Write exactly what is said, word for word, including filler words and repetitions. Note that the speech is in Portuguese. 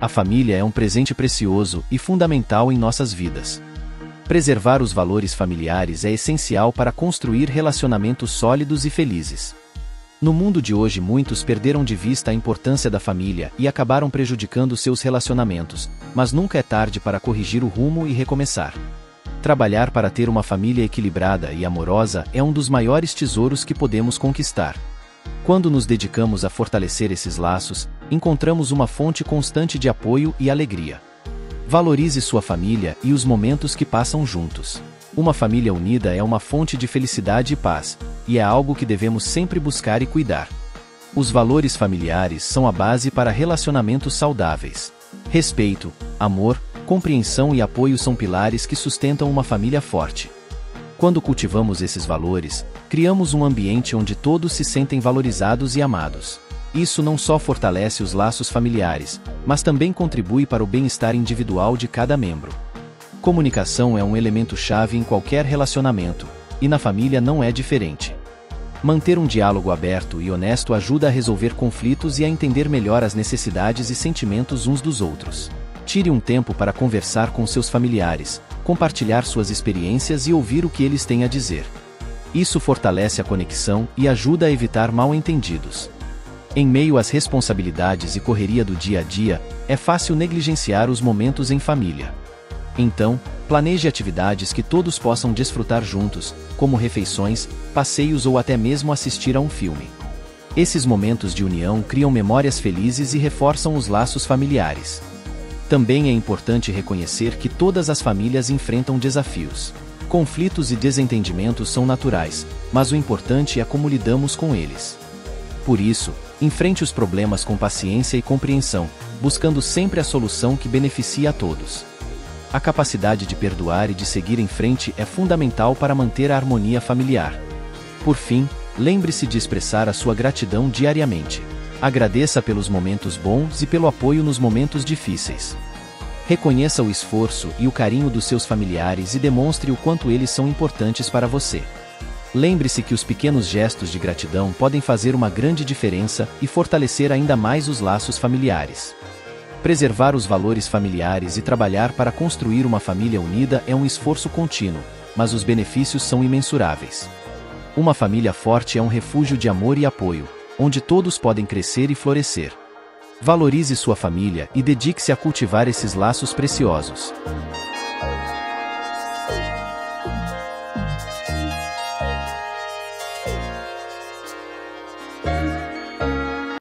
A família é um presente precioso e fundamental em nossas vidas. Preservar os valores familiares é essencial para construir relacionamentos sólidos e felizes. No mundo de hoje, muitos perderam de vista a importância da família e acabaram prejudicando seus relacionamentos, mas nunca é tarde para corrigir o rumo e recomeçar. Trabalhar para ter uma família equilibrada e amorosa é um dos maiores tesouros que podemos conquistar. Quando nos dedicamos a fortalecer esses laços, encontramos uma fonte constante de apoio e alegria. Valorize sua família e os momentos que passam juntos. Uma família unida é uma fonte de felicidade e paz, e é algo que devemos sempre buscar e cuidar. Os valores familiares são a base para relacionamentos saudáveis. Respeito, amor, compreensão e apoio são pilares que sustentam uma família forte. Quando cultivamos esses valores, criamos um ambiente onde todos se sentem valorizados e amados. Isso não só fortalece os laços familiares, mas também contribui para o bem-estar individual de cada membro. Comunicação é um elemento-chave em qualquer relacionamento, e na família não é diferente. Manter um diálogo aberto e honesto ajuda a resolver conflitos e a entender melhor as necessidades e sentimentos uns dos outros. Tire um tempo para conversar com seus familiares, compartilhar suas experiências e ouvir o que eles têm a dizer. Isso fortalece a conexão e ajuda a evitar mal-entendidos. Em meio às responsabilidades e correria do dia a dia, é fácil negligenciar os momentos em família. Então, planeje atividades que todos possam desfrutar juntos, como refeições, passeios ou até mesmo assistir a um filme. Esses momentos de união criam memórias felizes e reforçam os laços familiares. Também é importante reconhecer que todas as famílias enfrentam desafios. Conflitos e desentendimentos são naturais, mas o importante é como lidamos com eles. Por isso, enfrente os problemas com paciência e compreensão, buscando sempre a solução que beneficie a todos. A capacidade de perdoar e de seguir em frente é fundamental para manter a harmonia familiar. Por fim, lembre-se de expressar a sua gratidão diariamente. Agradeça pelos momentos bons e pelo apoio nos momentos difíceis. Reconheça o esforço e o carinho dos seus familiares e demonstre o quanto eles são importantes para você. Lembre-se que os pequenos gestos de gratidão podem fazer uma grande diferença e fortalecer ainda mais os laços familiares. Preservar os valores familiares e trabalhar para construir uma família unida é um esforço contínuo, mas os benefícios são imensuráveis. Uma família forte é um refúgio de amor e apoio, onde todos podem crescer e florescer. Valorize sua família e dedique-se a cultivar esses laços preciosos.